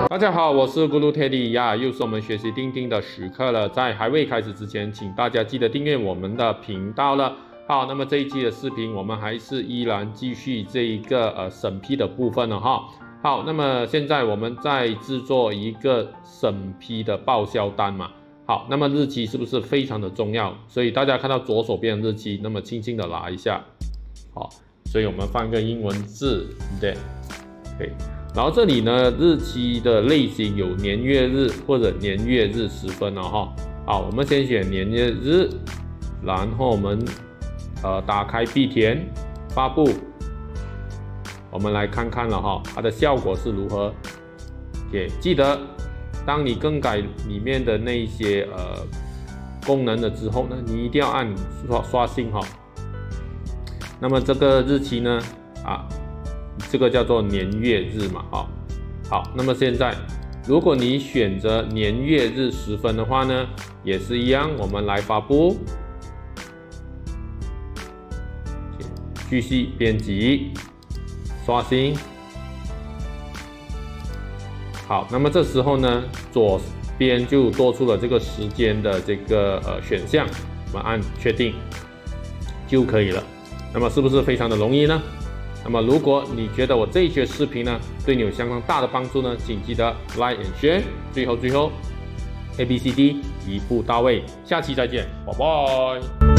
大家好，我是咕噜 Teddy 呀，又是我们学习钉钉的时刻了。在还未开始之前，请大家记得订阅我们的频道了。好，那么这一期的视频，我们还是依然继续这一个审批的部分了哈。好，那么现在我们在制作一个审批的报销单嘛。好，那么日期是不是非常的重要？所以大家看到左手边的日期，那么轻轻的拿一下。好，所以我们放一个英文字 that， OK。然后这里呢，日期的类型有年月日或者年月日时分了哈。好，我们先选年月日，然后我们打开必填发布，我们来看看了哈，它的效果是如何。也记得，当你更改里面的那一些功能了之后呢，你一定要按刷新哈。那么这个日期呢，这个叫做年月日嘛，好，那么现在如果你选择年月日时分的话呢，也是一样，我们来发布，继续编辑，刷新。好，那么这时候呢，左边就多出了这个时间的这个选项，我们按确定就可以了。那么是不是非常的容易呢？那么如果你觉得我这一节视频呢对你有相当大的帮助呢，请记得 Like and Share。最后 ABCD 一步到位，下期再见，拜拜。